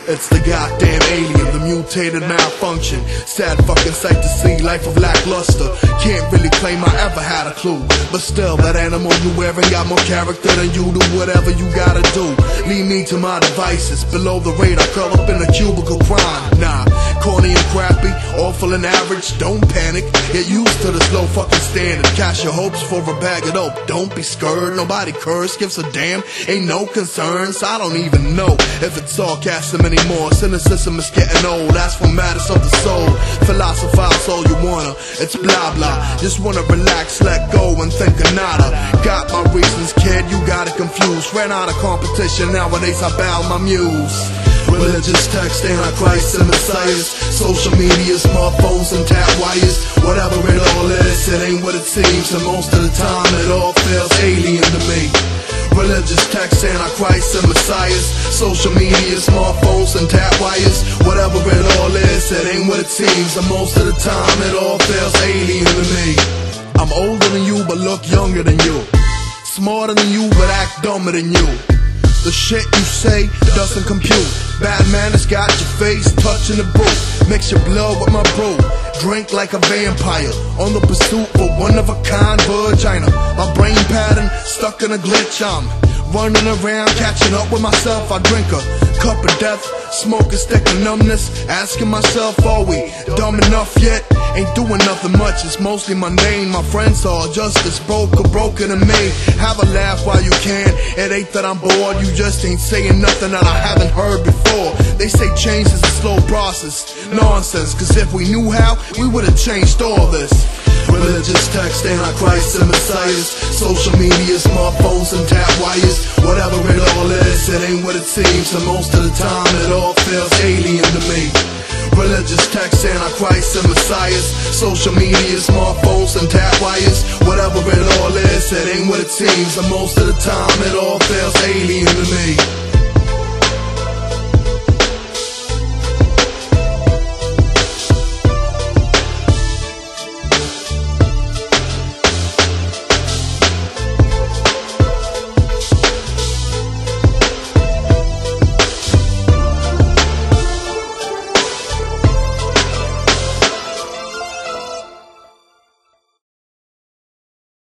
It's the goddamn alien, the mutated malfunction. Sad fucking sight to see, life of lackluster. Can't really claim I ever had a clue, but still, that animal you wearing got more character than you. Do whatever you gotta do. Leave me to my devices. Below the radar, curl up in a cubicle crime. Nah, corny and crappy, awful and average. Don't panic, get used to this low fucking standard. Cash your hopes for a bag of dope. Don't be scared, nobody curse, gives a damn. Ain't no concerns, I don't even know if it's sarcasm anymore. Cynicism is getting old, that's for matters of the soul. Philosophize all you wanna, it's blah blah. Just wanna relax, let go and think of nada. Got my reasons, kid, you got it confused. Ran out of competition, nowadays I bow my muse. Religious text, antichrist and messiahs. Social media, smartphones and tap wires. Whatever it all is, it ain't what it seems. And most of the time it all feels alien to me. Religious text, antichrist and messiahs. Social media, smartphones and tap wires. Whatever it all is, it ain't what it seems. And most of the time it all feels alien to me. I'm older than you but look younger than you. Smarter than you but act dumber than you. The shit you say doesn't compute. Bad manners got your face touching the brew. Mix your blood with my brew. Drink like a vampire, on the pursuit for one-of-a-kind vagina. My brain pattern stuck in a glitch. I'm running around, catching up with myself. I drink a cup of death, smoke a stick of numbness. Asking myself, are we dumb enough yet? Ain't doing nothing much, it's mostly mundane. My friends are just as broken than me. Have a laugh while you can, it ain't that I'm bored. You just ain't saying nothing that I haven't heard before. They say change is a slow process. Nonsense, cause if we knew how, we would've changed all this. Religious text, antichrist and messiahs. Social media, smartphones and tap wires. Whatever it all is, it ain't what it seems. And most of the time it all feels alien to me. Religious text, antichrist and messiahs. Social media, smartphones and tap wires. Whatever it all is, it ain't what it seems. And most of the time it all feels alien to me.